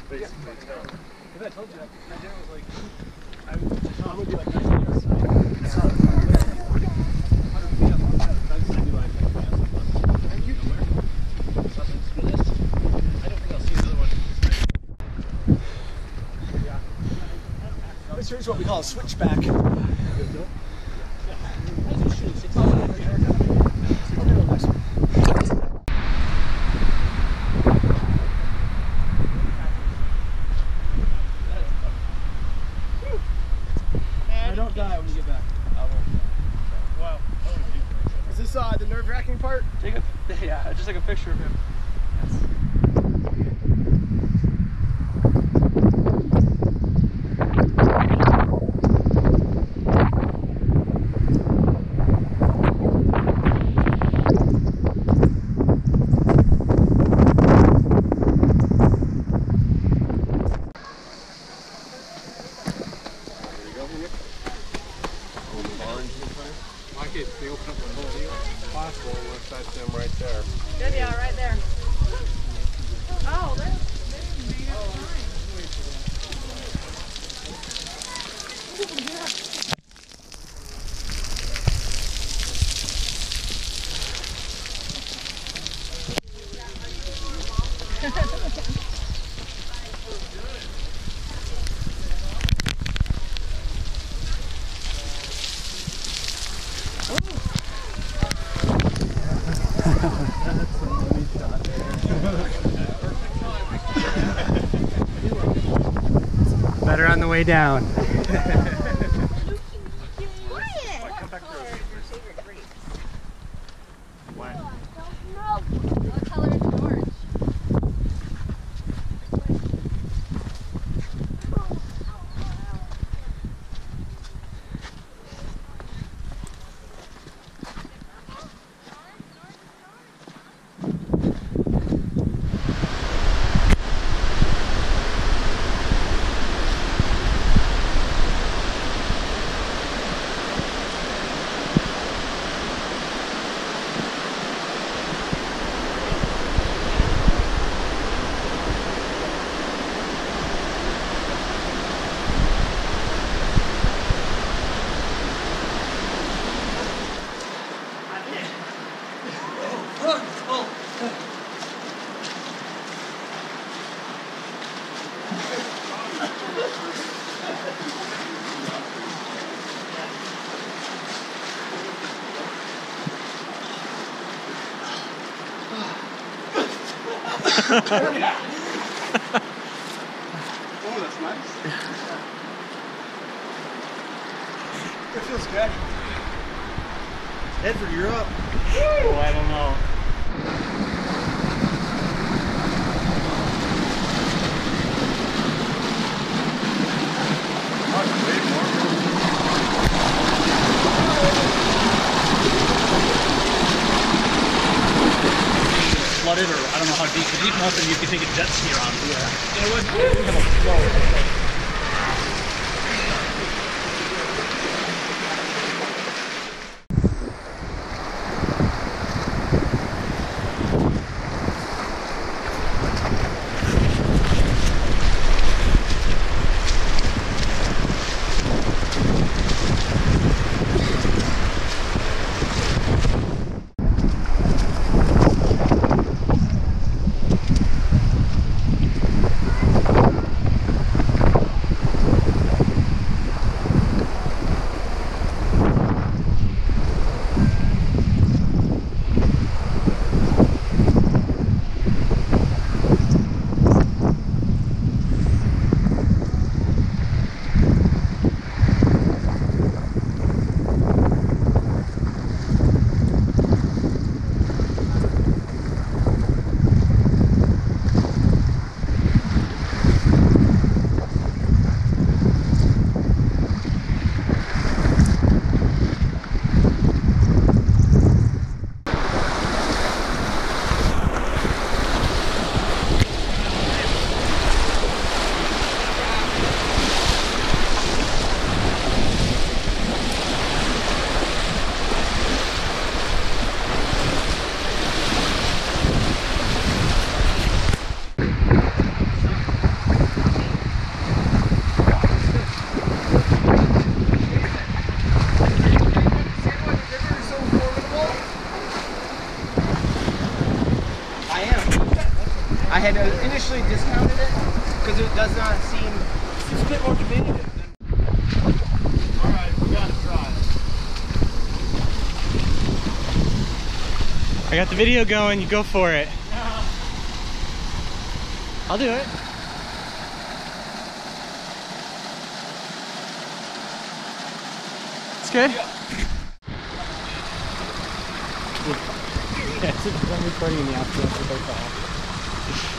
basically tell. Because I told you that my dad was like, I'm gonna be like 90 yards side. It's not 100 feet up on the fence, I'd be like, thank you. Something for this. I don't think I'll see another one. Yeah. This here's what we call a switchback. Don't die when you get back. I won't die. Wow. Is this the nerve-wracking part? Yeah, just like a picture of him. Yes. They open up one hole here. Possible, unless that's them right there. Good, yeah, right there. Oh, they're made Better on the way down. Oh, that's nice. It feels good. Edward, you're up. Oh, I don't know. Flooded, or I don't know how deep. If deep enough, then you can take a jet ski around. Yeah. You know what? We have a flow. initially discounted it because it does not seem. It's a bit more diminutive. All right, we gotta try it. I got the video going, you go for it. I'll do it. It's good? Yeah, I'm recording in the afternoon, so